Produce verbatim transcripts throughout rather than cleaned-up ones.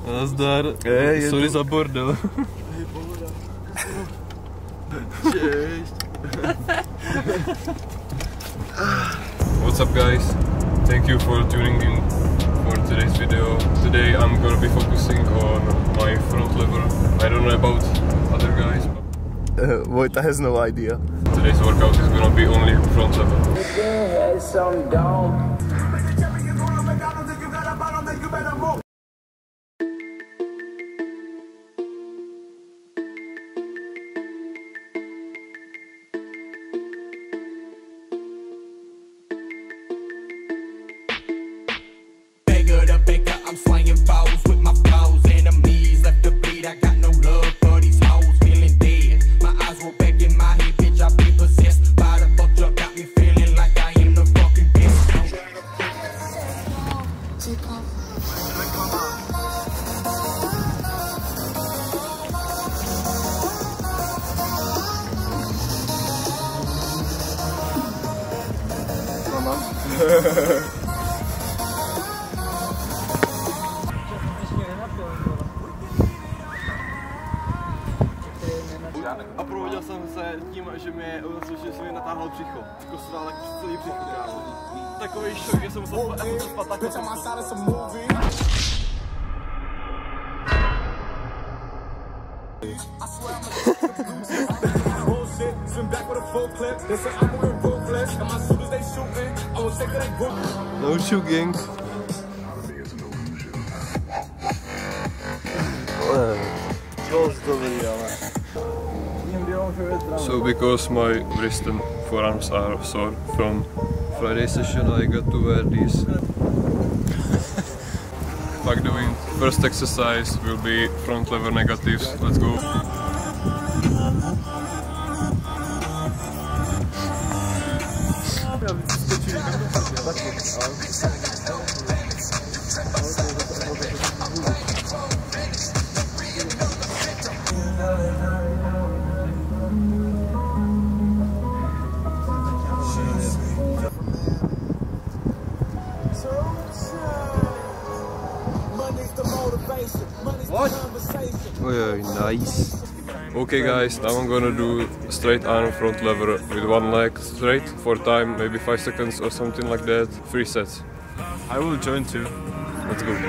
Nazdar. Hey, sorry za bordel. Češť. What's up guys? Thank you for tuning in for today's video. Today I'm gonna be focusing on my front lever. I don't know about other guys, but Uh, Vojta has no idea. today's workout is gonna be only front lever. I'm slanging foes with my flows. Enemies left the beat. I got no love for these hoes. Feeling dead. My eyes roll back in my head, bitch. I be possessed by the fuck truck. Got me feeling like I am the fucking best. A provodil jsem se tím, že mi, že se mi natáhl břicho. Kosral tak celý břicho, kámo. Takový šok, že jsem musel spát, jako spát takhle. No shoot gang. So because my wrist and forearms are sore from Friday session, I got to wear these. Fuck the wind. First exercise will be front lever negatives. Let's go. What? Oh yeah, nice. Okay guys, now I'm gonna do straight arm front lever with one leg straight for time, maybe five seconds or something like that. Three sets. I will join too. Let's go.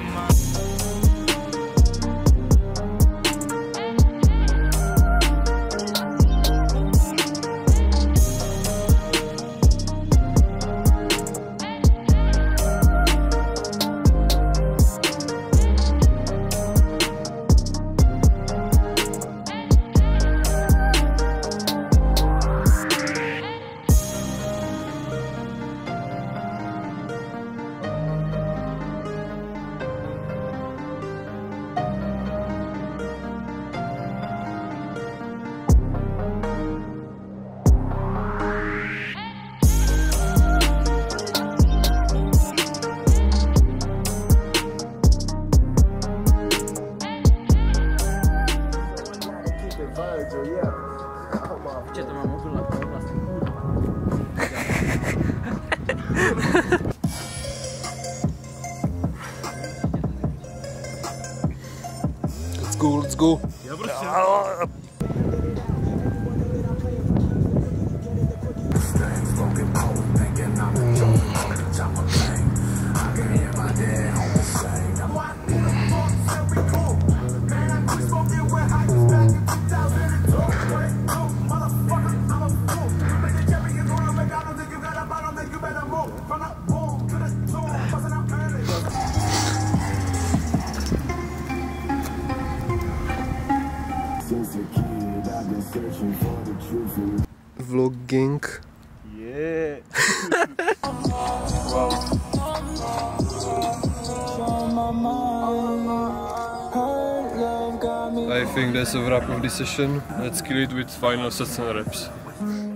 Let's go, let's go. Vlogging. Yeah. I think that's a wrap of this session. Let's kill it with final sets and reps.